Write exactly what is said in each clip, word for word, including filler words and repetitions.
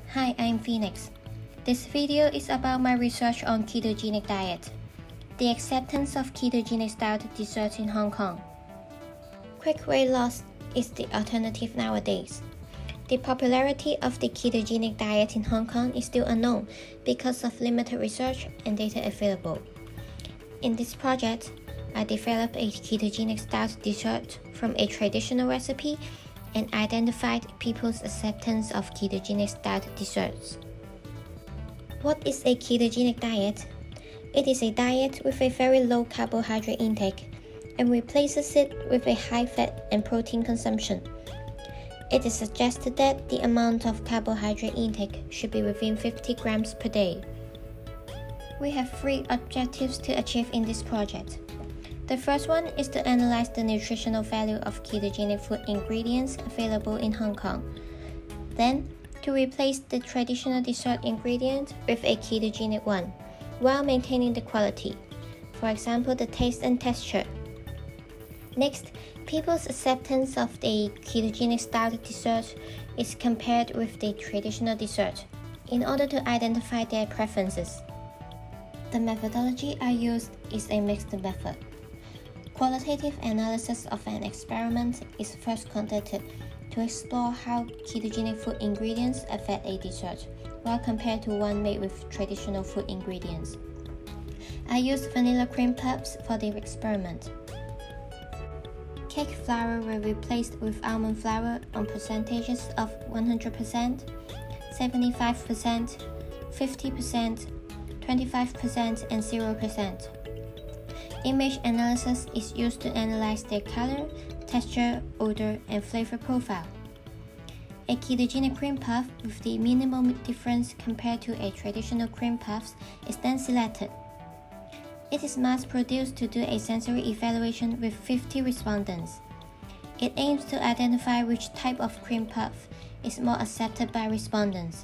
Hi, I'm Phoenix. This video is about my research on ketogenic diet, the acceptance of ketogenic style desserts in Hong Kong. Quick weight loss is the alternative nowadays. The popularity of the ketogenic diet in Hong Kong is still unknown because of limited research and data available. In this project, I developed a ketogenic style dessert from a traditional recipe and identified people's acceptance of ketogenic style desserts. What is a ketogenic diet? It is a diet with a very low carbohydrate intake and replaces it with a high fat and protein consumption. It is suggested that the amount of carbohydrate intake should be within fifty grams per day. We have three objectives to achieve in this project. The first one is to analyze the nutritional value of ketogenic food ingredients available in Hong Kong. Then, to replace the traditional dessert ingredient with a ketogenic one, while maintaining the quality, for example the taste and texture. Next, people's acceptance of the ketogenic style dessert is compared with the traditional dessert in order to identify their preferences. The methodology I used is a mixed method. Qualitative analysis of an experiment is first conducted to explore how ketogenic food ingredients affect a dessert, while compared to one made with traditional food ingredients. I used vanilla cream puffs for the experiment. Cake flour were replaced with almond flour on percentages of one hundred percent, seventy-five percent, fifty percent, twenty-five percent, and zero percent. Image analysis is used to analyze their color, texture, odor, and flavor profile. A ketogenic cream puff with the minimum difference compared to a traditional cream puff is then selected. It is mass-produced to do a sensory evaluation with fifty respondents. It aims to identify which type of cream puff is more accepted by respondents.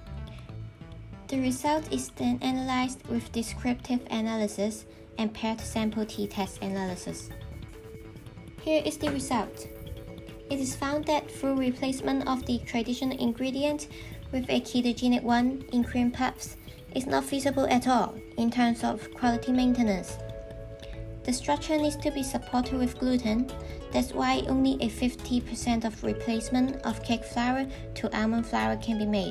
The result is then analyzed with descriptive analysis and paired sample t-test analysis. Here is the result. It is found that through replacement of the traditional ingredient with a ketogenic one in cream puffs is not feasible at all in terms of quality maintenance. The structure needs to be supported with gluten, that's why only a fifty percent of replacement of cake flour to almond flour can be made.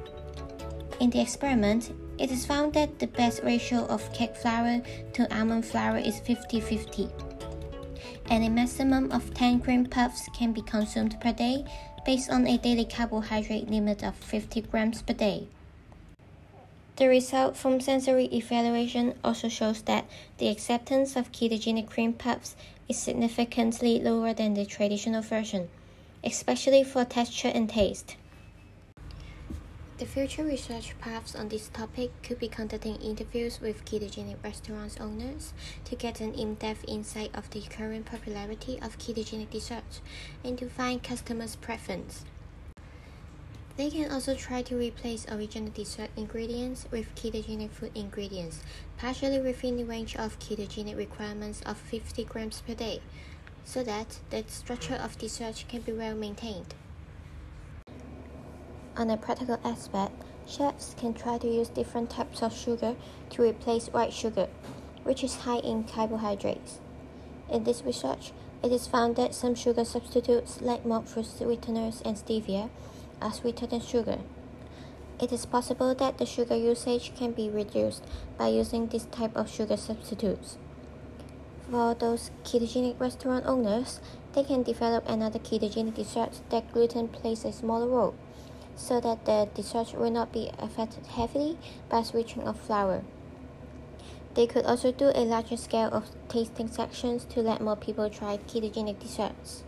In the experiment, it is found that the best ratio of cake flour to almond flour is fifty fifty, and a maximum of ten cream puffs can be consumed per day based on a daily carbohydrate limit of fifty grams per day. The result from sensory evaluation also shows that the acceptance of ketogenic cream puffs is significantly lower than the traditional version, especially for texture and taste. The future research paths on this topic could be conducting interviews with ketogenic restaurants owners to get an in-depth insight of the current popularity of ketogenic desserts and to find customers' preference. They can also try to replace original dessert ingredients with ketogenic food ingredients, partially within the range of ketogenic requirements of fifty grams per day, so that the structure of dessert can be well maintained. On a practical aspect, chefs can try to use different types of sugar to replace white sugar, which is high in carbohydrates. In this research, it is found that some sugar substitutes like monk fruit sweeteners and stevia are sweeter than sugar. It is possible that the sugar usage can be reduced by using this type of sugar substitutes. For those ketogenic restaurant owners, they can develop another ketogenic dessert that gluten plays a smaller role, so that the dessert will not be affected heavily by switching of flour. They could also do a larger scale of tasting sections to let more people try ketogenic desserts.